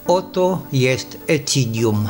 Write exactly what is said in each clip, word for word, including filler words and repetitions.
Oto jest Ecidium.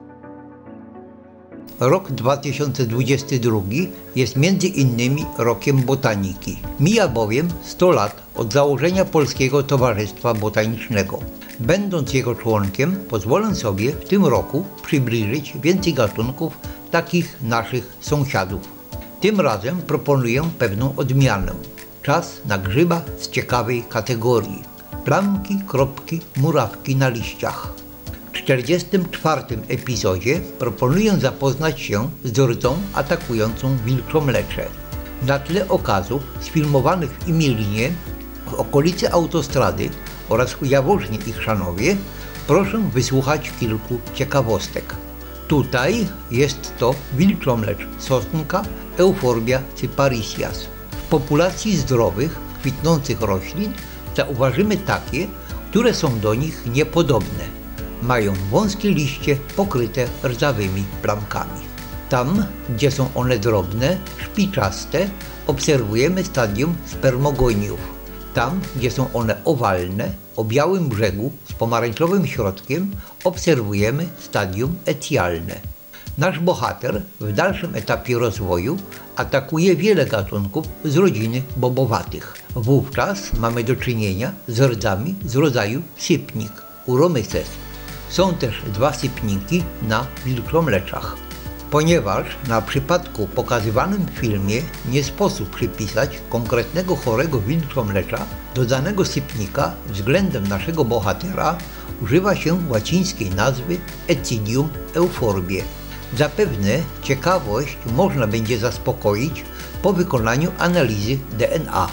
Rok dwa tysiące dwudziesty drugi jest między innymi rokiem botaniki. Mija bowiem sto lat od założenia Polskiego Towarzystwa Botanicznego. Będąc jego członkiem, pozwolę sobie w tym roku przybliżyć więcej gatunków takich naszych sąsiadów. Tym razem proponuję pewną odmianę. Czas na grzyba z ciekawej kategorii. Plamki, kropki, murawki na liściach. W czterdziestym czwartym epizodzie proponuję zapoznać się z rdzą atakującą wilczomlecze. Na tle okazów sfilmowanych w Imilinie, w okolicy autostrady oraz w Jaworznie i Chrzanowie proszę wysłuchać kilku ciekawostek. Tutaj jest to wilczomlecz sosnka Euphorbia cyparisias. W populacji zdrowych, kwitnących roślin zauważymy takie, które są do nich niepodobne. Mają wąskie liście pokryte rdzawymi plamkami. Tam, gdzie są one drobne, szpiczaste, obserwujemy stadium spermogoniów. Tam, gdzie są one owalne, o białym brzegu z pomarańczowym środkiem, obserwujemy stadium etialne. Nasz bohater w dalszym etapie rozwoju atakuje wiele gatunków z rodziny bobowatych. Wówczas mamy do czynienia z rdzami z rodzaju sypnik, Uromyces. Są też dwa sypniki na wilczomleczach. Ponieważ na przypadku pokazywanym w filmie nie sposób przypisać konkretnego chorego wilczomlecza do danego sypnika względem naszego bohatera, używa się łacińskiej nazwy Ecidium Euphorbiae. Zapewne ciekawość można będzie zaspokoić po wykonaniu analizy D N A.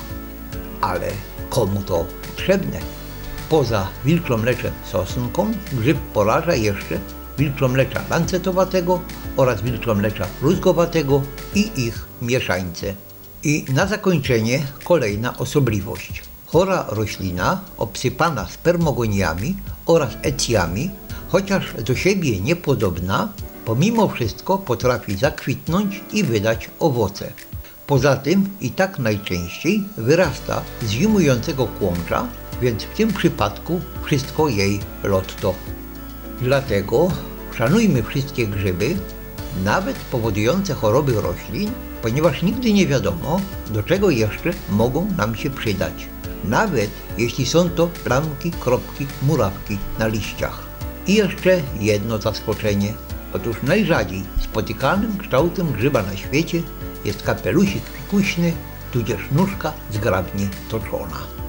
Ale komu to potrzebne? Poza wilczomleczem sosnką grzyb poraża jeszcze wilczomlecza lancetowatego oraz wilczomlecza rózgowatego i ich mieszańce. I na zakończenie kolejna osobliwość. Chora roślina obsypana spermogoniami oraz ecjami, chociaż do siebie niepodobna, pomimo wszystko potrafi zakwitnąć i wydać owoce. Poza tym i tak najczęściej wyrasta z zimującego kłącza, więc w tym przypadku wszystko jej lotto. Dlatego szanujmy wszystkie grzyby, nawet powodujące choroby roślin, ponieważ nigdy nie wiadomo, do czego jeszcze mogą nam się przydać. Nawet jeśli są to plamki, kropki, murawki na liściach. I jeszcze jedno zaskoczenie. Otóż najrzadziej spotykanym kształtem grzyba na świecie jest kapelusik fikuśny, tudzież nóżka zgrabnie toczona.